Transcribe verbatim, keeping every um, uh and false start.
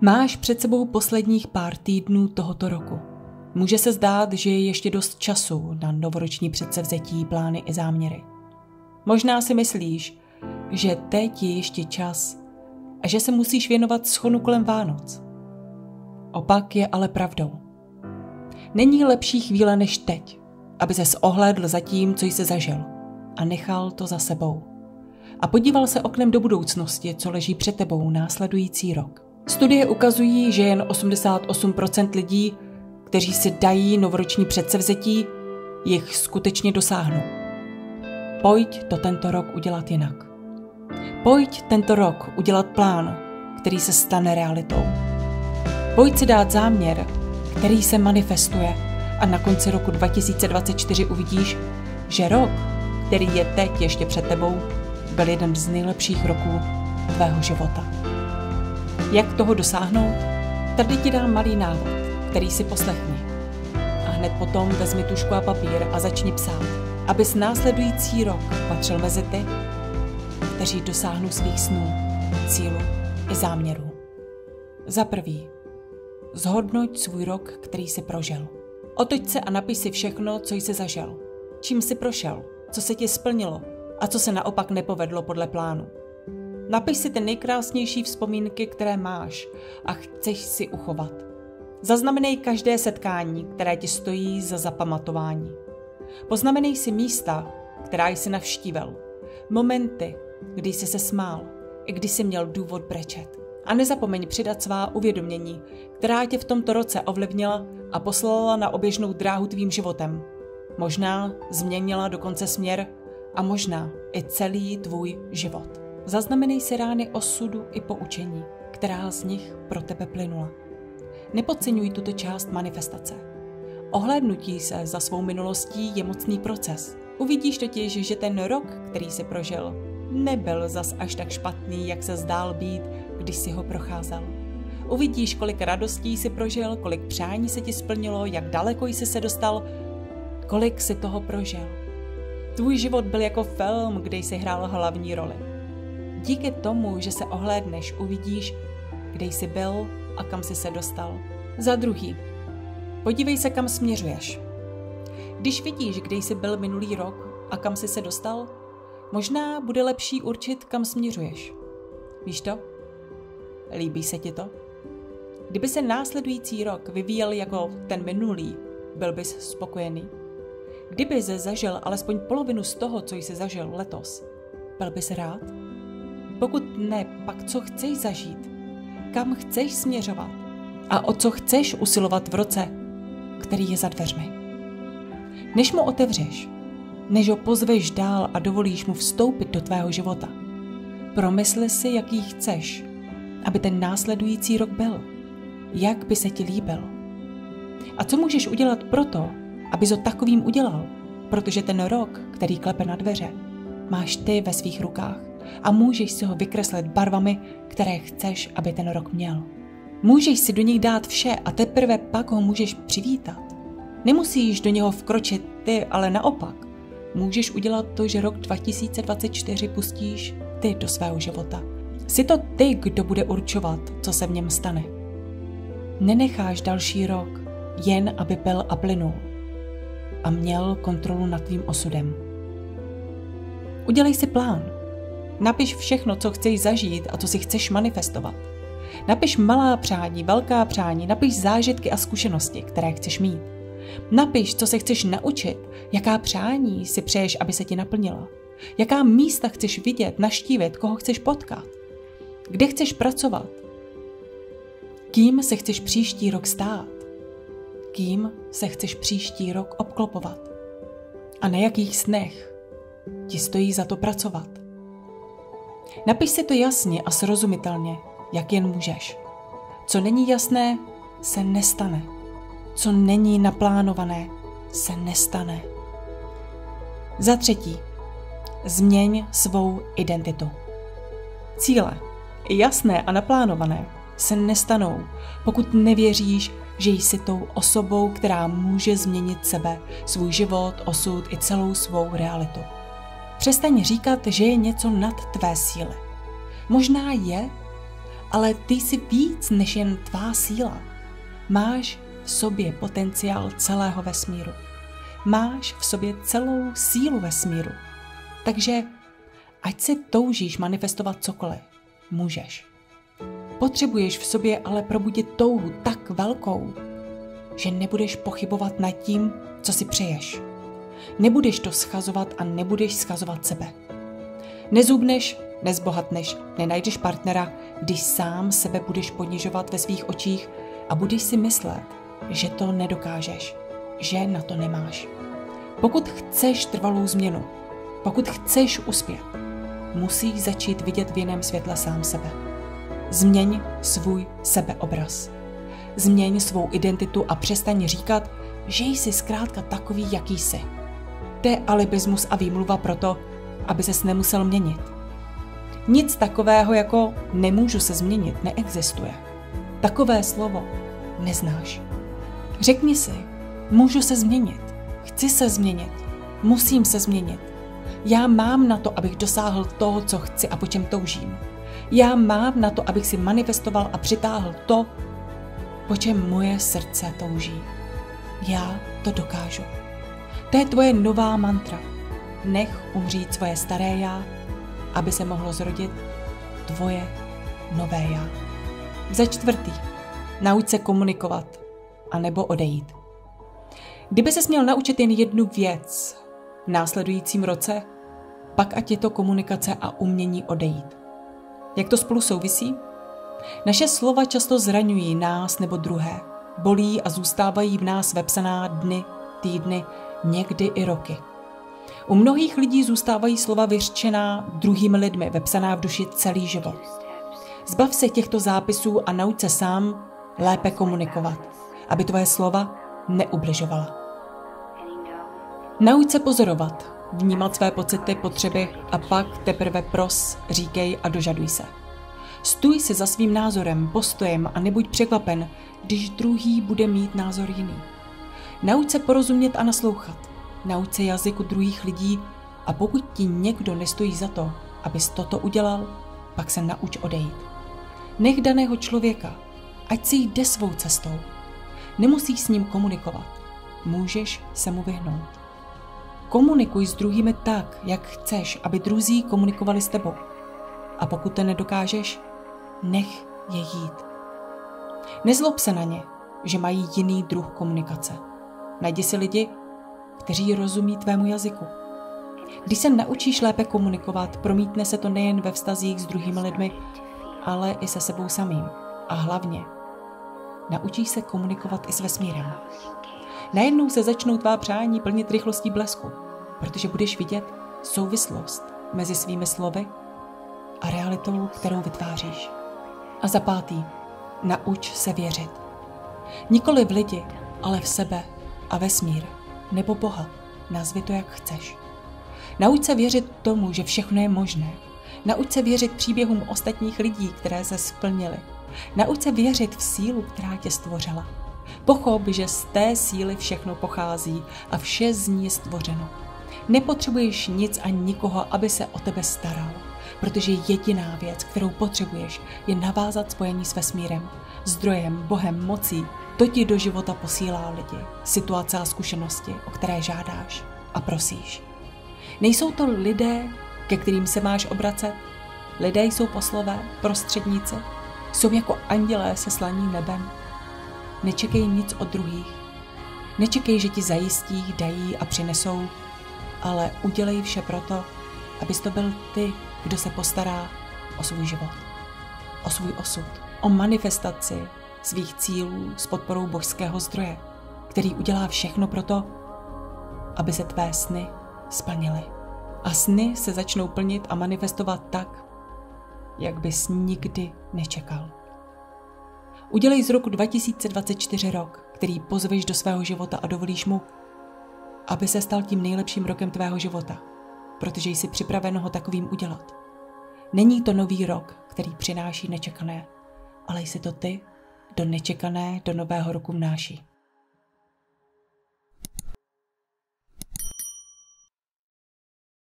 Máš před sebou posledních pár týdnů tohoto roku. Může se zdát, že je ještě dost času na novoroční předsevzetí, plány i záměry. Možná si myslíš, že teď je ještě čas a že se musíš věnovat schonu kolem Vánoc. Opak je ale pravdou. Není lepší chvíle než teď, aby ses ohlédl za tím, co jsi zažil a nechal to za sebou. A podíval se oknem do budoucnosti, co leží před tebou následující rok. Studie ukazují, že jen osmdesát osm procent lidí, kteří si dají novoroční předsevzetí, jich skutečně dosáhnou. Pojď to tento rok udělat jinak. Pojď tento rok udělat plán, který se stane realitou. Pojď si dát záměr, který se manifestuje a na konci roku dva tisíce dvacet čtyři uvidíš, že rok, který je teď ještě před tebou, byl jeden z nejlepších roků tvého života. Jak toho dosáhnout? Tady ti dám malý návod, který si poslechni. A hned potom vezmi tužku a papír a začni psát, abys následující rok patřil mezi ty, kteří dosáhnou svých snů, cílů i záměrů. Za prvý, zhodnoť svůj rok, který jsi prožil. Otoč se a napiš si všechno, co jsi zažil. Čím jsi prošel, co se ti splnilo a co se naopak nepovedlo podle plánu. Napiš si ty nejkrásnější vzpomínky, které máš a chceš si uchovat. Zaznamenej každé setkání, které ti stojí za zapamatování. Poznamenej si místa, která jsi navštívil. Momenty, kdy jsi se smál i kdy jsi měl důvod brečet. A nezapomeň přidat svá uvědomění, která tě v tomto roce ovlivnila a poslala na oběžnou dráhu tvým životem. Možná změnila dokonce směr a možná i celý tvůj život. Zaznamenej si rány osudu i poučení, která z nich pro tebe plynula. Nepodceňuj tuto část manifestace. Ohlédnutí se za svou minulostí je mocný proces. Uvidíš totiž, že ten rok, který jsi prožil, nebyl zas až tak špatný, jak se zdál být, když si ho procházel. Uvidíš, kolik radostí jsi prožil, kolik přání se ti splnilo, jak daleko jsi se dostal, kolik jsi toho prožil. Tvůj život byl jako film, kde jsi hrál hlavní roli. Díky tomu, že se ohlédneš, uvidíš, kde jsi byl a kam jsi se dostal. Za druhý, podívej se, kam směřuješ. Když vidíš, kde jsi byl minulý rok a kam jsi se dostal, možná bude lepší určit, kam směřuješ. Víš to? Líbí se ti to? Kdyby se následující rok vyvíjel jako ten minulý, byl bys spokojený? Kdyby jsi zažil alespoň polovinu z toho, co jsi zažil letos, byl bys rád? Pokud ne, pak co chceš zažít? Kam chceš směřovat? A o co chceš usilovat v roce, který je za dveřmi? Než mu otevřeš, než ho pozveš dál a dovolíš mu vstoupit do tvého života, promysli si, jaký chceš, aby ten následující rok byl. Jak by se ti líbil? A co můžeš udělat proto, abys ho takovým udělal? Protože ten rok, který klepe na dveře, máš ty ve svých rukách a můžeš si ho vykreslit barvami, které chceš, aby ten rok měl. Můžeš si do něj dát vše a teprve pak ho můžeš přivítat. Nemusíš do něho vkročit ty, ale naopak. Můžeš udělat to, že rok dva tisíce dvacet čtyři pustíš ty do svého života. Jsi to ty, kdo bude určovat, co se v něm stane. Nenecháš další rok jen, aby byl a plynul a měl kontrolu nad tvým osudem. Udělej si plán. Napiš všechno, co chceš zažít a co si chceš manifestovat. Napiš malá přání, velká přání, napiš zážitky a zkušenosti, které chceš mít. Napiš, co se chceš naučit, jaká přání si přeješ, aby se ti naplnila. Jaká místa chceš vidět, navštívit, koho chceš potkat. Kde chceš pracovat. Kým se chceš příští rok stát. Kým se chceš příští rok obklopovat. A na jakých snech ti stojí za to pracovat. Napiš si to jasně a srozumitelně, jak jen můžeš. Co není jasné, se nestane. Co není naplánované, se nestane. Za třetí, změň svou identitu. Cíle, jasné a naplánované, se nestanou, pokud nevěříš, že jsi tou osobou, která může změnit sebe, svůj život, osud i celou svou realitu. Přestaň říkat, že je něco nad tvé síly. Možná je, ale ty jsi víc než jen tvá síla. Máš v sobě potenciál celého vesmíru. Máš v sobě celou sílu vesmíru. Takže ať si toužíš manifestovat cokoliv, můžeš. Potřebuješ v sobě ale probudit touhu tak velkou, že nebudeš pochybovat nad tím, co si přeješ. Nebudeš to schazovat a nebudeš schazovat sebe. Nezubneš, nezbohatneš, nenajdeš partnera, když sám sebe budeš ponižovat ve svých očích a budeš si myslet, že to nedokážeš, že na to nemáš. Pokud chceš trvalou změnu, pokud chceš uspět, musíš začít vidět v jiném světle sám sebe. Změň svůj sebeobraz. Změň svou identitu a přestaň říkat, že jsi zkrátka takový, jaký jsi. To je alibismus a výmluva proto, aby ses nemusel měnit. Nic takového jako nemůžu se změnit neexistuje. Takové slovo neznáš. Řekni si, můžu se změnit, chci se změnit, musím se změnit. Já mám na to, abych dosáhl toho, co chci a po čem toužím. Já mám na to, abych si manifestoval a přitáhl to, po čem moje srdce touží. Já to dokážu. To je tvoje nová mantra. Nech umřít svoje staré já, aby se mohlo zrodit tvoje nové já. Za čtvrtý, nauč se komunikovat, anebo odejít. Kdyby ses měl naučit jen jednu věc v následujícím roce, pak ať je to komunikace a umění odejít. Jak to spolu souvisí? Naše slova často zraňují nás nebo druhé, bolí a zůstávají v nás vepsaná dny, týdny, někdy i roky. U mnohých lidí zůstávají slova vyřčená druhými lidmi, vepsaná v duši celý život. Zbav se těchto zápisů a nauč se sám lépe komunikovat, aby tvoje slova neubližovala. Nauč se pozorovat, vnímat své pocity, potřeby a pak teprve pros, říkej a dožaduj se. Stůj si za svým názorem, postojem a nebuď překvapen, když druhý bude mít názor jiný. Nauč se porozumět a naslouchat. Nauč se jazyku druhých lidí a pokud ti někdo nestojí za to, abys toto udělal, pak se nauč odejít. Nech daného člověka, ať si jde svou cestou. Nemusíš s ním komunikovat. Můžeš se mu vyhnout. Komunikuj s druhými tak, jak chceš, aby druzí komunikovali s tebou. A pokud to nedokážeš, nech je jít. Nezlob se na ně, že mají jiný druh komunikace. Najdi si lidi, kteří rozumí tvému jazyku. Když se naučíš lépe komunikovat, promítne se to nejen ve vztazích s druhými lidmi, ale i se sebou samým. A hlavně, naučíš se komunikovat i s vesmírem. Najednou se začnou tvá přání plnit rychlostí blesku, protože budeš vidět souvislost mezi svými slovy a realitou, kterou vytváříš. A za pátý, nauč se věřit. Nikoli v lidi, ale v sebe a vesmír, nebo Boha, nazvi to jak chceš. Nauč se věřit tomu, že všechno je možné. Nauč se věřit příběhům ostatních lidí, které se splnily. Nauč se věřit v sílu, která tě stvořila. Pochop, že z té síly všechno pochází a vše z ní je stvořeno. Nepotřebuješ nic ani nikoho, aby se o tebe staral, protože jediná věc, kterou potřebuješ, je navázat spojení s vesmírem, zdrojem, Bohem, mocí. To ti do života posílá lidi, situace a zkušenosti, o které žádáš a prosíš. Nejsou to lidé, ke kterým se máš obracet. Lidé jsou poslové, prostředníci, jsou jako andělé seslaní nebem. Nečekej nic od druhých. Nečekej, že ti zajistí, dají a přinesou, ale udělej vše proto, abys to byl ty, kdo se postará o svůj život, o svůj osud, o manifestaci svých cílů s podporou božského zdroje, který udělá všechno proto, aby se tvé sny splnily. A sny se začnou plnit a manifestovat tak, jak bys nikdy nečekal. Udělej z roku dva tisíce dvacet čtyři rok, který pozveš do svého života a dovolíš mu, aby se stal tím nejlepším rokem tvého života, protože jsi připraven ho takovým udělat. Není to nový rok, který přináší nečekané, ale jsi to ty, kdo nečekané do nového roku vnáší.